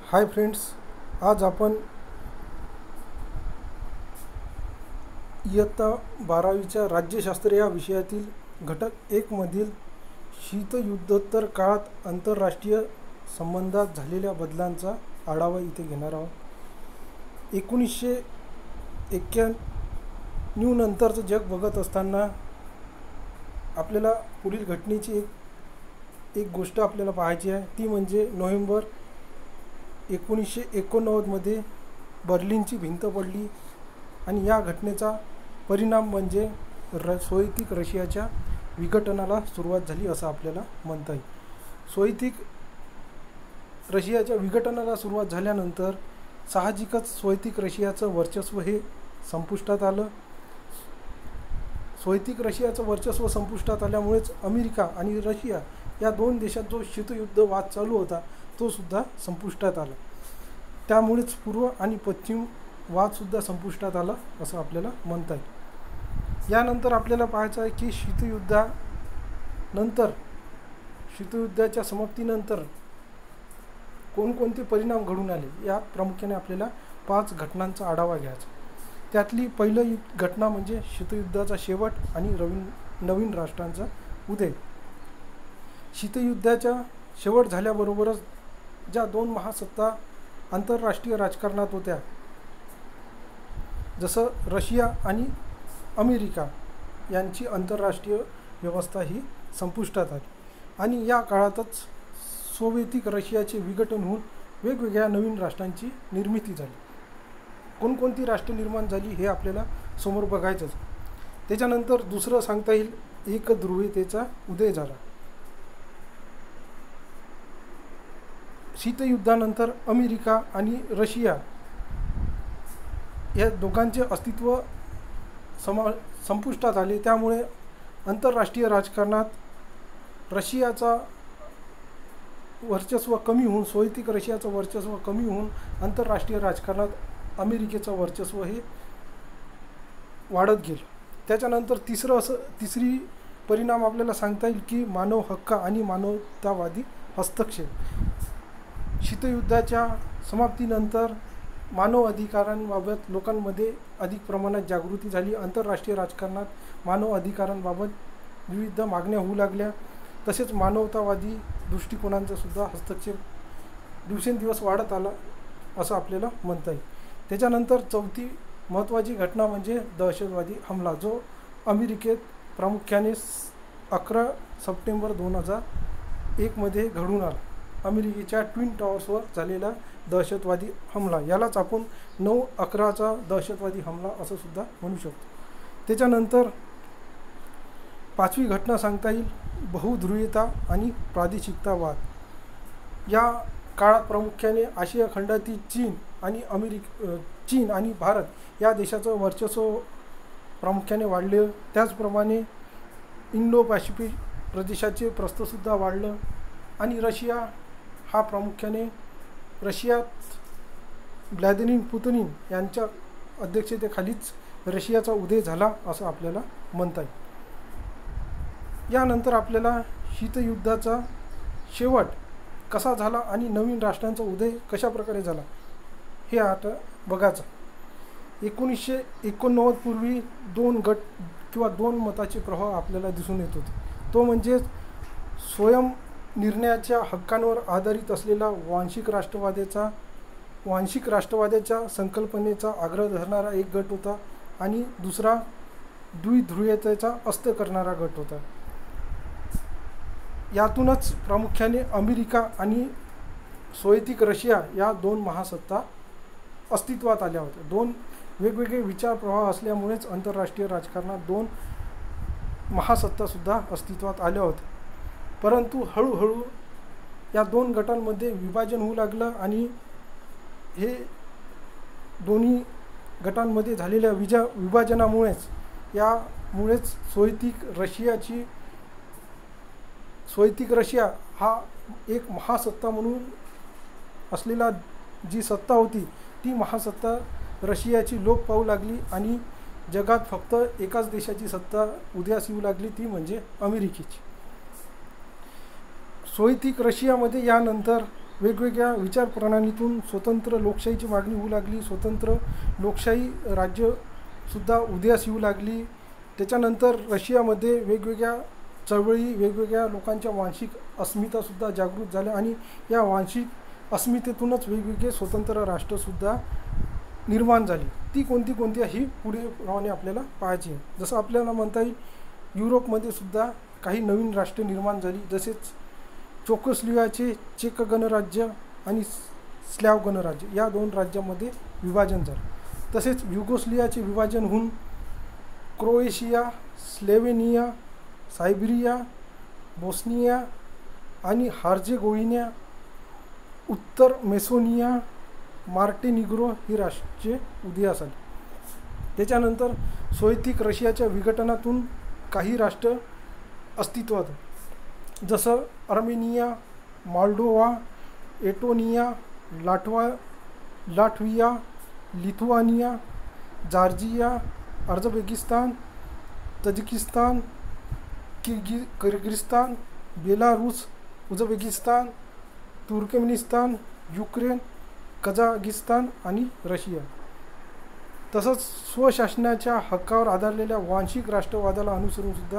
Hi friends, आज आपण इयत्ता 12वीच्या राज्यशास्त्र या विषयातील घटक 1 मधील शीतयुद्धोत्तर काळात आंतरराष्ट्रीय संबंधात झालेल्या बदलांचा आढावा इथे घेणार आहोत। 1991 नंतरचं जग बघत असताना आपल्याला पुढील घटनेची एक गोष्ट आपल्याला पाहायची आहे, ती म्हणजे नोव्हेंबर 1989 मध्ये बर्लिनची भिंत पडली आणि या घटनेचा परिणाम म्हणजे सोव्हिएतिक रशियाच्या विघटनाला सुरुवात झाली असं आपल्याला म्हणता येईल। सोव्हिएतिक रशियाच्या विघटनाला सुरुवात झाल्यानंतर साहजिकच सोव्हिएतिक रशियाचं वर्चस्व हे संपुष्टात आलं। सोव्हिएतिक रशियाचं वर्चस्व संपुष्टात आल्यामुळेच अमेरिका आणि रशिया या दोन देशात जो शीतयुद्ध वाद चालू होता तो सुद्धा संपुष्टात आला। त्यामुळेच पूर्व आणि पश्चिम वाद सुद्धा संपुष्टात आला असं आपल्याला म्हणता येईल। यानंतर आपल्याला पाहायचं आहे की शीतयुद्धाच्या समाप्तीनंतर कोणकोणते परिणाम घडून आले, यात प्रामुख्याने आपल्याला 5 घटनांचा आढावा घ्यायचा। त्यातली पहिली घटना म्हणजे शीतयुद्धाचा शेवट आणि नवीन राष्ट्रांचा उदय। शीतयुद्धाचा शेवट झाल्याबरोबरच ज्या दोन महासत्ता आंतरराष्ट्रीय राजकारणात होत्या, जसं रशिया आणि अमेरिका यांची आंतरराष्ट्रीय व्यवस्था ही संपुष्टात आली आणि या काळातच सोव्हिएतिक रशियाचे विघटन होऊन वेगवेगळ्या नवीन राष्ट्रांची निर्मिती झाली। कोणकोणती राष्ट्र निर्माण झाली हे आपल्याला समोर बघायचंच। त्याच्यानंतर दुसरं सांगता येईल, एकध्रुवीयतेचा उदय झाला। शीतयुद्धानंतर अमेरिका आणि रशिया या दोघांचे अस्तित्व संपुष्टात आले। त्यामुळे आंतरराष्ट्रीय राजकारणात रशियाचा वर्चस्व कमी होऊन सोव्हिएतिक रशियाचं वर्चस्व कमी होऊन आंतरराष्ट्रीय राजकारणात अमेरिकेचं वर्चस्व हे वाढत गेलं। त्याच्यानंतर तिसरी परिणाम आपल्याला सांगता येईल की मानव हक्क आणि मानवतावादी हस्तक्षेप। शीतयुद्धाच्या समाप्तीनंतर मानव अधिकारांबाबत लोकांमध्ये अधिक प्रमाणात जागृती झाली। आंतरराष्ट्रीय राजकारणात मानव अधिकारांबाबत विविध मागण्या होऊ लागल्या। तसेच मानवतावादी दृष्टिकोनांचा सुद्धा हस्तक्षेप दिवसेंदिवस वाढत आला असं आपल्याला म्हणता येईल। त्याच्यानंतर चौथी महत्त्वाची घटना म्हणजे दहशतवादी हमला, जो अमेरिकेत प्रामुख्याने 11 सप्टेंबर 2001 मध्ये घडून आला। अमेरिकेच्या ट्विन टॉवर्सवर झालेला दहशतवादी हमला, यालाच आपण 9/11चा दहशतवादी हमला असं सुद्धा म्हणू शकतो। त्याच्यानंतर पाचवी घटना सांगता येईल, बहुध्रुवीयता आणि प्रादेशिकतावाद। या काळात प्रामुख्याने आशिया खंडातील चीन आणि भारत या देशाचं वर्चस्व प्रामुख्याने वाढले। त्याचप्रमाणे इंडो पॅसिफिक प्रदेशाचे प्रस्थसुद्धा वाढलं आणि रशिया हा प्रामुख्याने रशियात व्लादिमीर पुतिन यांच्या अध्यक्षतेखालीच रशियाचा उदय झाला असं आपल्याला म्हणता येईल। यानंतर आपल्याला शीतयुद्धाचा शेवट कसा झाला आणि नवीन राष्ट्रांचा उदय कशा प्रकारे झाला हे आता बघायचं। 1989 पूर्वी 2 गट किंवा 2 मताचे प्रभाव आपल्याला दिसून येत होते। तो म्हणजे स्वयंनिर्णयाच्या हक्कांवर आधारित असलेला वांशिक राष्ट्रवादाच्या संकल्पनेचा आग्रह धरणारा एक गट होता आणि दुसरा द्विध्रुवीयतेचा अस्त्र करणारा गट होता। यातूनच प्रामुख्याने अमेरिका आणि सोव्हिएतिक रशिया या 2 महासत्ता अस्तित्वात आल्या होत्या। 2 वेगवेगळे विचार प्रवाह असल्यामुळेच आंतरराष्ट्रीय राजकारणात 2 महासत्तासुद्धा अस्तित्वात आल्या होत्या। परंतु हळूहळू या 2 गटांमध्ये विभाजन होऊ लागलं आणि हे दोन्ही गटांमध्ये झालेल्या विभाजनामुळेच सोव्हिएतिक रशिया हा एक महासत्ता म्हणून असलेला जी सत्ता होती ती महासत्ता रशियाची लोप पाहू लागली आणि जगात फक्त एकाच देशाची सत्ता उदयास येऊ लागली, ती म्हणजे अमेरिकेची। सोव्हिएतिक रशियामध्ये यानंतर वेगवेगळ्या विचारप्रणालीतून स्वतंत्र लोकशाहीची मागणी होऊ लागली, स्वतंत्र लोकशाही राज्यसुद्धा उदयास येऊ लागली. त्याच्यानंतर रशियामध्ये वेगवेगळ्या चळवळी, वेगवेगळ्या लोकांच्या वांशिक अस्मितासुद्धा जागृत झाल्या आणि या वांशिक अस्मितेतूनच वेगवेगळे स्वतंत्र राष्ट्रसुद्धा निर्माण झाली. ती कोणती ही पुढे प्रमाणे आपल्याला पाहायची आहे. जसं आपल्याला म्हणता येईल युरोपमध्ये सुद्धा काही नवीन राष्ट्र निर्माण झाली, जसेच चेकोस्लोवाकियाचे चेक गणराज्य आणि स्लॅव गणराज्य या 2 राज्यांमध्ये विभाजन झालं. तसेच युगोस्लावियाचे विभाजन होऊन क्रोएशिया, स्लोव्हेनिया, सायबेरिया, बोस्निया आणि हर्जेगोव्हिना, उत्तर मेसिडोनिया, मॉन्टेनिग्रो ही राष्ट्रे उदयास आली. त्याच्यानंतर सोव्हिएत रशियाच्या विघटनातून काही राष्ट्र अस्तित्वात, जसं Armenia, Moldova, Estonia, Latvia, Lithuania, Georgia, Uzbekistan, Tajikistan, Kyrgyzstan, Belarus, Uzbekistan, Turkmenistan, Ukraine, Kazakhstan आणि रशिया. तसंच स्वशासनाच्या हक्कावर आधारलेल्या वांशिक राष्ट्रवादाला अनुसरून सुद्धा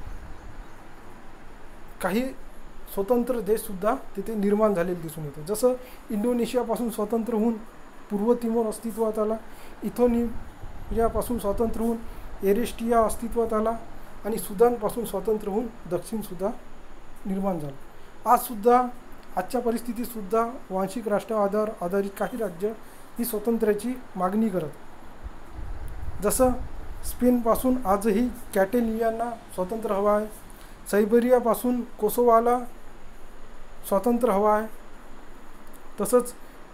काही स्वतंत्र देशसुद्धा तिथे निर्माण झालेले दिसून येतं. जसं इंडोनेशियापासून स्वतंत्र होऊन पूर्व तिमोर अस्तित्वात आला, इथोपियापासून स्वतंत्र होऊन एरिट्रिया अस्तित्वात आला आणि सुदानपासून स्वतंत्र होऊन दक्षिणसुद्धा निर्माण झालं. आजच्या परिस्थितीतसुद्धा वांशिक राष्ट्रवादावर आधारित काही राज्य ही स्वातंत्र्याची मागणी करत. जसं स्पेनपासून आजही कॅटेलियाना स्वातंत्र्य हवं आहे, सायबेरियापासून कोसोवाला स्वातंत्र्य हवं आहे, तसंच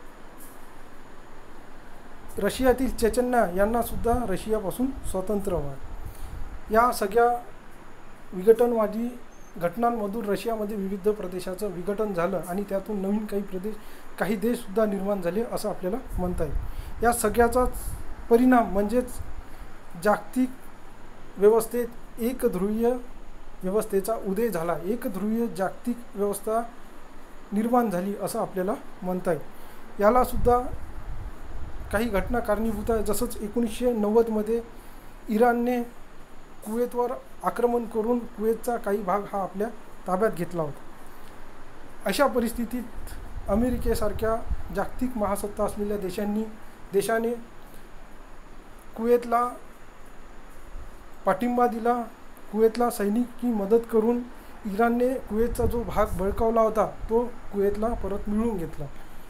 रशियातील चेचन्या यांनासुद्धा रशियापासून स्वातंत्र्य हवं आहे. या सगळ्या विघटनवादी घटनांमधून रशियामध्ये विविध प्रदेशाचं विघटन झालं आणि त्यातून नवीन काही देशसुद्धा निर्माण झाले असं आपल्याला म्हणता येईल. या सगळ्याचाच परिणाम म्हणजेच जागतिक व्यवस्थेत एकध्रुवीय व्यवस्थेचा उदय झाला, एकध्रुवीय जागतिक व्यवस्था निर्माण झाली असं आपल्याला म्हणता येईल. यालासुद्धा काही घटना कारणीभूत आहे. जसंच 1990मध्ये इराणने कुवेतवर आक्रमण करून कुवेतचा काही भाग हा आपल्या ताब्यात घेतला होता. अशा परिस्थितीत अमेरिकेसारख्या जागतिक महासत्ता असलेल्या देशाने कुवेतला पाठिंबा दिला, कुवेतला सैनिकी मदत करून इराणने कुवेतचा जो भाग बळकावला होता तो कुवेतला परत मिळवून घेतला.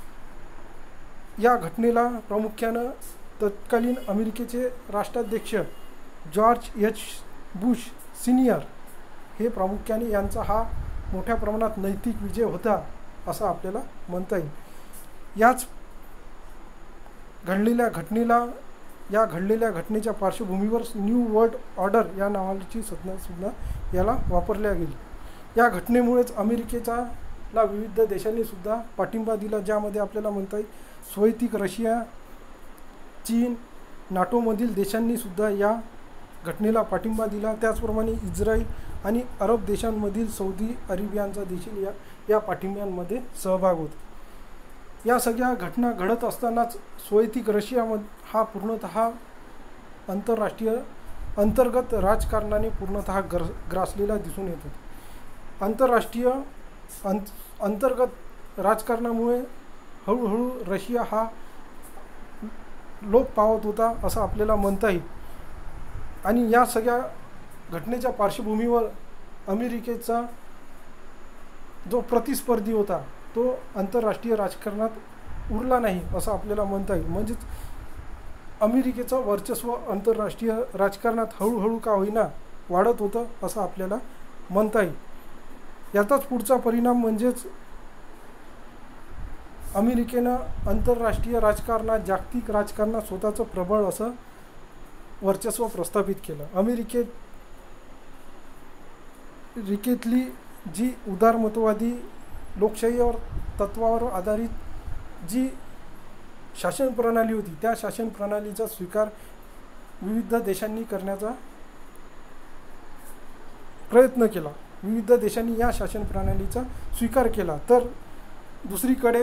या घटनेला प्रामुख्यानं तत्कालीन अमेरिकेचे राष्ट्राध्यक्ष जॉर्ज एच. बुश सिनियर हे प्रामुख्याने यांचा हा मोठ्या प्रमाणात नैतिक विजय होता असं आपल्याला म्हणता येईल. या घडलेल्या घटनेच्या पार्श्वभूमीवर न्यू वर्ल्ड ऑर्डर या नावाची संज्ञासुद्धा याला वापरल्या गेली. या घटनेमुळेच अमेरिकेला विविध देशांनीसुद्धा पाठिंबा दिला, ज्यामध्ये आपल्याला म्हणता येईल सोव्हिएत रशिया, चीन, नाटोमधील देशांनीसुद्धा या घटनेला पाठिंबा दिला. त्याचप्रमाणे इस्रायल आणि अरब देशांमधील सौदी अरेबियाचा देखील या पाठिंब्यांमध्ये सहभाग होता. या सगळ्या घटना घडत असतानाच सोव्हिएत रशियामध्ये हा पूर्णतः अंतर्गत राजकारणाने पूर्णतः ग्रासलेला दिसून येतो. अंतर्गत राजकारणामुळे हळूहळू रशिया हा लोप पावत होता असं आपल्याला म्हणता येईल. आणि या सगळ्या घटनेच्या पार्श्वभूमीवर अमेरिकेचा जो प्रतिस्पर्धी होता तो आंतरराष्ट्रीय राजकारणात उरला नाही असं आपल्याला म्हणता येईल. म्हणजेच अमेरिकेचं वर्चस्व आंतरराष्ट्रीय राजकारणात हळूहळू का होईना वाढत होतं असं आपल्याला म्हणता येईल. याचाच पुढचा परिणाम म्हणजेच अमेरिकेनं आंतरराष्ट्रीय राजकारणात, जागतिक राजकारणात स्वतःचं प्रबळ असं वर्चस्व प्रस्थापित केलं. अमेरिकेतली जी उदारमतवादी लोकशाहीवर तत्वावर आधारित जी शासन प्रणाली होती त्या शासन प्रणालीचा स्वीकार विविध देशांनी करण्याचा प्रयत्न केला. विविध देशांनी या शासन प्रणालीचा स्वीकार केला. तर दुसरीकडे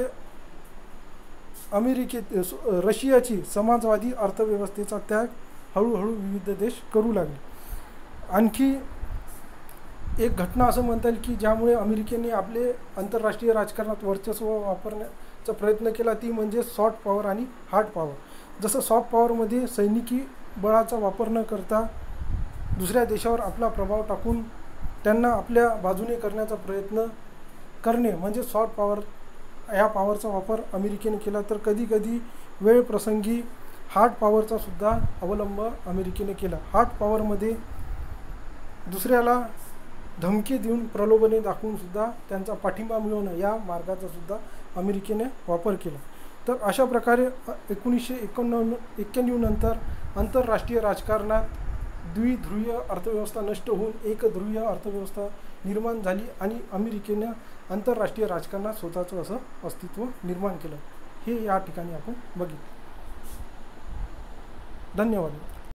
रशियाची समाजवादी अर्थव्यवस्थेचा त्याग हळूहळू विविध देश करू लागले. आणखी एक घटना असं म्हणता येईल की ज्यामुळे अमेरिकेने आपले आंतरराष्ट्रीय राजकारणात वर्चस्व वापरण्याचा प्रयत्न केला, ती म्हणजे सॉफ्ट पॉवर आणि हार्ड पॉवर. जसं सॉफ्ट पॉवरमध्ये सैनिकी बळाचा वापर न करता दुसऱ्या देशावर आपला प्रभाव टाकून त्यांना आपल्या बाजूने करण्याचा प्रयत्न करणे म्हणजे सॉफ्ट पॉवर. ह्या पॉवरचा वापर अमेरिकेने केला. तर कधीकधी वेळ प्रसंगी हार्ड पॉवरचा सुद्धा अवलंब अमेरिकेने केला. हार्ड पॉवरमध्ये दुसऱ्याला धमकी देऊन प्रलोभने दाखवून सुद्धा त्यांचा पाठिंबा मिळवणं या मार्गाचा सुद्धा अमेरिकेने वापर केला. तर अशा प्रकारे 1991 नंतर आंतरराष्ट्रीय राजकारणात द्विध्रुवीय अर्थव्यवस्था नष्ट होऊन एकध्रुवीय अर्थव्यवस्था निर्माण झाली आणि अमेरिकेनं आंतरराष्ट्रीय राजकारणात स्वतःचं असं अस्तित्व निर्माण केलं. हे या ठिकाणी आपण बघितलं. धन्यवाद.